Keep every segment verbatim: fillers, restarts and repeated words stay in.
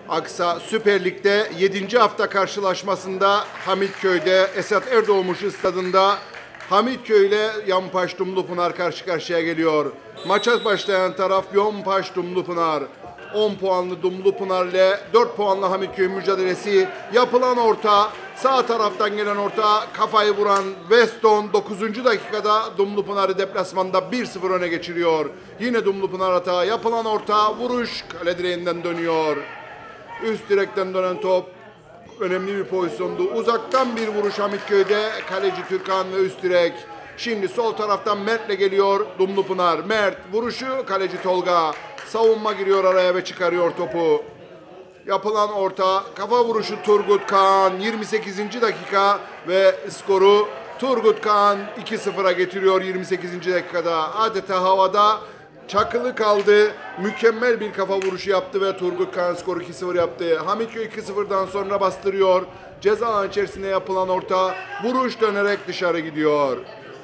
Aksa Süper Lig'de yedinci hafta karşılaşmasında Hamitköy'de Esat Erdoğmuş stadında Hamitköy ile Yompaş Dumlupınar karşı karşıya geliyor. Maça başlayan taraf Yompaş Dumlupınar. on puanlı Dumlupınar ile dört puanlı Hamitköy mücadelesi. Yapılan orta, sağ taraftan gelen orta, kafayı vuran Weston dokuzuncu dakikada Dumlupınar'ı deplasmanda bir sıfır öne geçiriyor. Yine Dumlupınar hata, yapılan orta, vuruş kale direğinden dönüyor. Üst direkten dönen top önemli bir pozisyondu. Uzaktan bir vuruş Hamitköy'de, kaleci Türkan ve üst direk. Şimdi sol taraftan Mert'le geliyor Dumlupınar. Mert vuruşu, kaleci Tolga. Savunma giriyor araya ve çıkarıyor topu. Yapılan orta, kafa vuruşu Turgut Kaan. yirmi sekizinci dakika ve skoru Turgut Kaan iki sıfıra getiriyor yirmi sekizinci dakikada. Adeta havada çakılı kaldı. Mükemmel bir kafa vuruşu yaptı ve Turgut Kaan skoru iki sıfır yaptı. Hamitköy iki sıfırdan sonra bastırıyor. Ceza alanı içerisinde yapılan orta, vuruş dönerek dışarı gidiyor.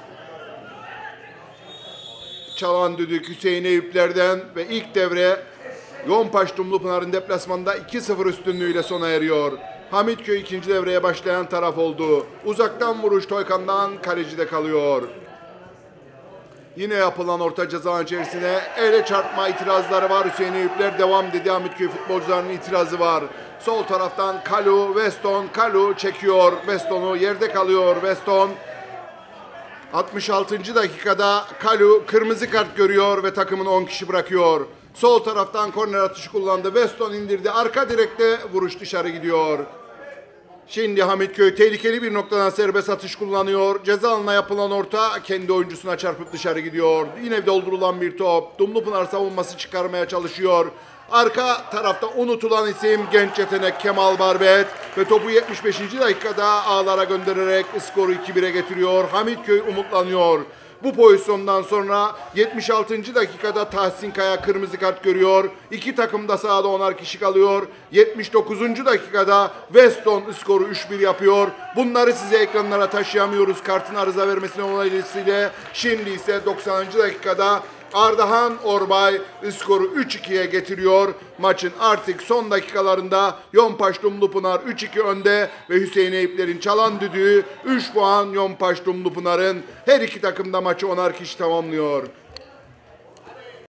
Çalan düdük Hüseyin Eyüpler'den ve ilk devre Yompaş Dumlupınar'ın deplasmanda iki sıfır üstünlüğüyle sona eriyor. Hamitköy ikinci devreye başlayan taraf oldu. Uzaktan vuruş Toykan'dan, kalecide kalıyor. Yine yapılan orta ceza içerisine ele çarpma itirazları var. Hüseyin Eyüpler devam dedi. Hamitköy futbolcularının itirazı var. Sol taraftan Kalu, Weston, Kalu çekiyor. Weston'u yerde kalıyor. Weston altmış altıncı dakikada Kalu kırmızı kart görüyor ve takımını on kişi bırakıyor. Sol taraftan korner atışı kullandı. Weston indirdi. Arka direkte vuruş dışarı gidiyor. Şimdi Hamitköy tehlikeli bir noktadan serbest atış kullanıyor. Ceza alanına yapılan orta kendi oyuncusuna çarpıp dışarı gidiyor. Yine doldurulan bir top. Dumlupınar savunması çıkarmaya çalışıyor. Arka tarafta unutulan isim genç yetenek Kemal Barbet ve topu yetmiş beşinci dakikada ağlara göndererek skoru iki bire getiriyor. Hamitköy umutlanıyor. Bu pozisyondan sonra yetmiş altıncı dakikada Tahsin Kaya kırmızı kart görüyor. İki takım da sahada onar kişi kalıyor. yetmiş dokuzuncu dakikada Weston skoru üç bir yapıyor. Bunları size ekranlara taşıyamıyoruz kartın arıza vermesine dolayısıyla. Şimdi ise doksanıncı dakikada Ardahan Orbay skoru üç ikiye getiriyor. Maçın artık son dakikalarında Yompaş Dumlupınar üç iki önde ve Hüseyin Eyüpler'in çalan düdüğü üç puan Yompaş Dumlupınar'ın, her iki takım da maçı onar kişi tamamlıyor.